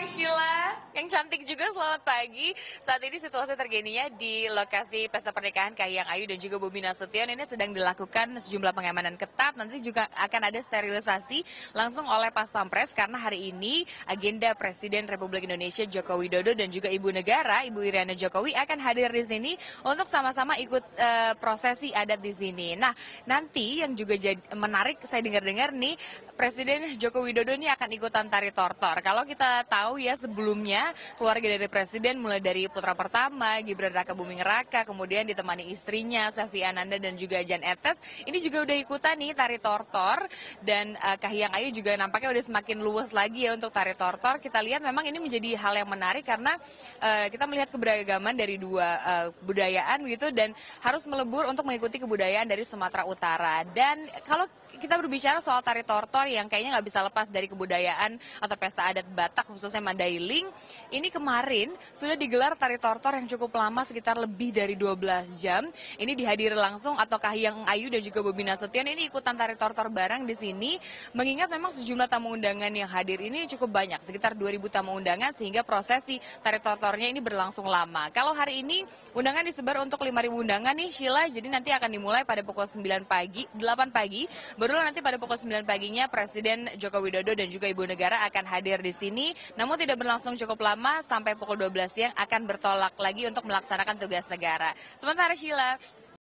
Sheila, yang cantik juga selamat pagi. Saat ini situasi terkininya di lokasi pesta pernikahan Kahiyang Ayu dan juga Bobi Nasution ini sedang dilakukan sejumlah pengamanan ketat. Nanti juga akan ada sterilisasi langsung oleh Pas Pampres karena hari ini agenda Presiden Republik Indonesia Joko Widodo dan juga Ibu Negara, Ibu Iriana Jokowi akan hadir di sini untuk sama-sama ikut prosesi adat di sini. Nah, nanti yang juga menarik saya dengar-dengar nih, Presiden Joko Widodo ini akan ikutan tari tortor. Kalau kita tahu ya sebelumnya keluarga dari Presiden mulai dari putra pertama Gibran Raka Buming Raka, kemudian ditemani istrinya Selvi Ananda dan juga Jan Etes, ini juga udah ikutan nih tari tortor dan Kahiyang Ayu juga nampaknya udah semakin luas lagi ya untuk tari tortor. Kita lihat memang ini menjadi hal yang menarik karena kita melihat keberagaman dari dua budayaan gitu dan harus melebur untuk mengikuti kebudayaan dari Sumatera Utara. Dan kalau kita berbicara soal tari tortor yang kayaknya nggak bisa lepas dari kebudayaan atau pesta adat Batak khususnya Mandailing, ini kemarin sudah digelar tari tortor yang cukup lama sekitar lebih dari 12 jam. Ini dihadiri langsung atau Kahiyang Ayu dan juga Bobi Nasution ini ikutan tari tortor bareng di sini, mengingat memang sejumlah tamu undangan yang hadir ini cukup banyak, sekitar 2.000 tamu undangan sehingga prosesi tari tortornya ini berlangsung lama. Kalau hari ini undangan disebar untuk 5.000 undangan nih Sheila, jadi nanti akan dimulai pada pukul 8 pagi, barulah nanti pada pukul 9 paginya Presiden Joko Widodo dan juga Ibu Negara akan hadir di sini, namun tidak berlangsung cukup lama sampai pukul 12 siang akan bertolak lagi untuk melaksanakan tugas negara. Sementara Sheila.